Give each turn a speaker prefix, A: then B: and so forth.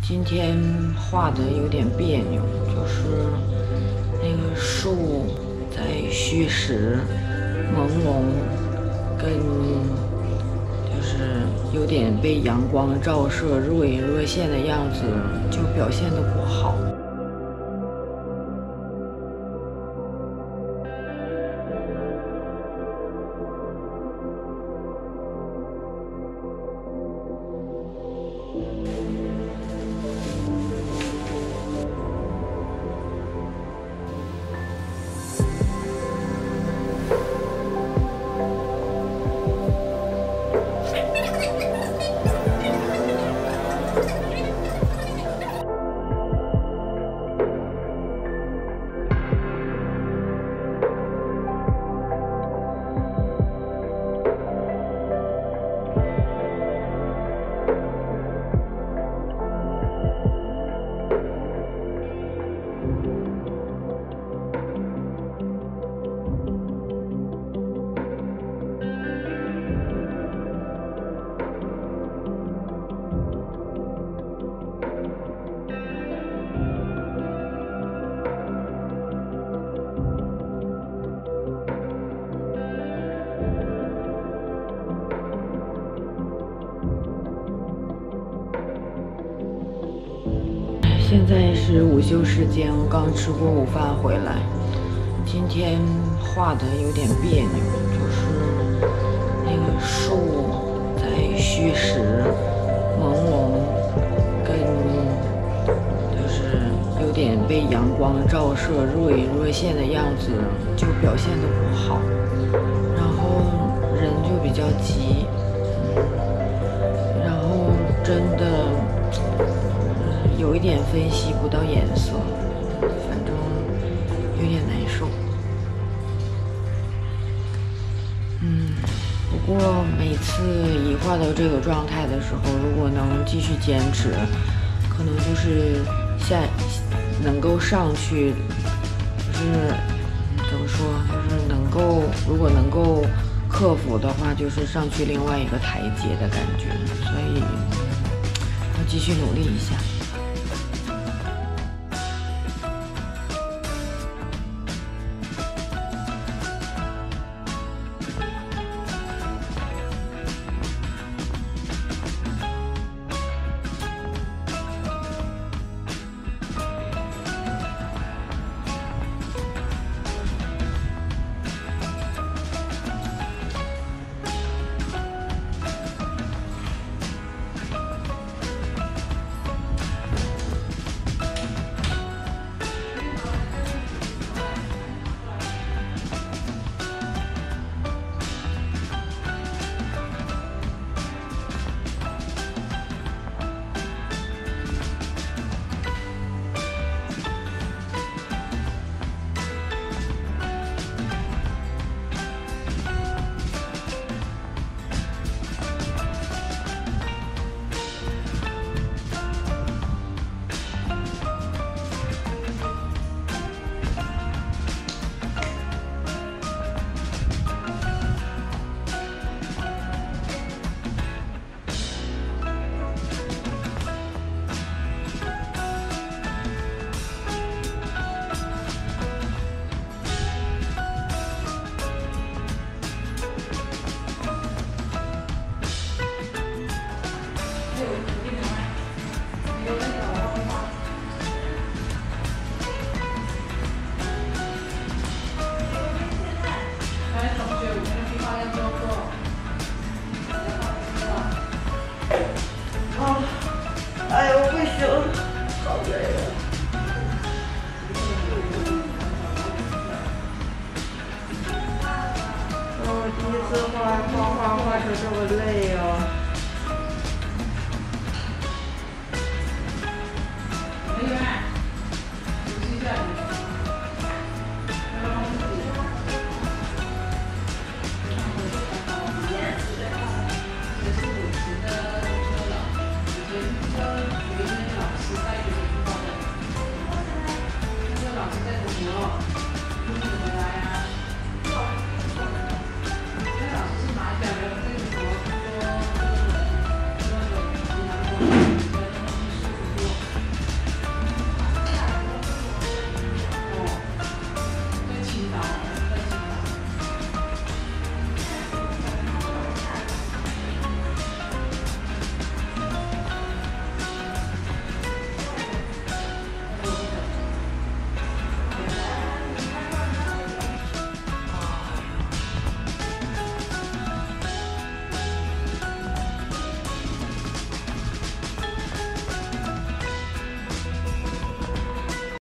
A: 今天画的有点别扭，就是那个树在虚实、朦胧，跟就是有点被阳光照射若隐若现的样子，就表现得不好。现在是午休时间，我刚吃过午饭回来。今天画的有点别扭，就是那个树在虚实、朦胧，跟就是有点被阳光照射若隐若现的样子，就表现得不好。然后人就比较急，然后真的。有一点分析不到颜色，反正有点难受。不过每次一画到这个状态的时候，如果能继续坚持，可能就是能够上去，就是怎么说，就是如果能够克服的话，就是上去另外一个台阶的感觉。所以要继续努力一下。